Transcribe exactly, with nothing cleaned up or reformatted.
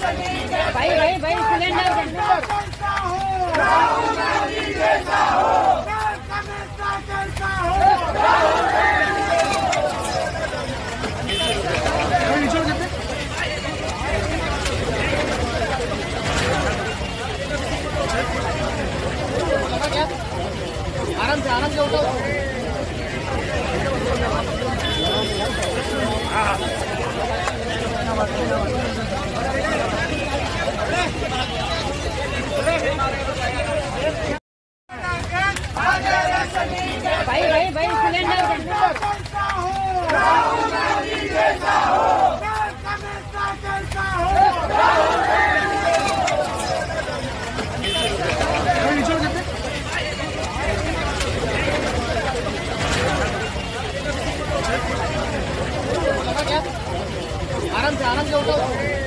भाई भाई भाई सिलेंडर राहुल गांधी जैसा हो, जैसा हो। आराम से आराम से उठो। भाई भाई भाई सिलेंडर राहुल गांधी जैसा हो, जैसा हो। आराम से आराम से उठो।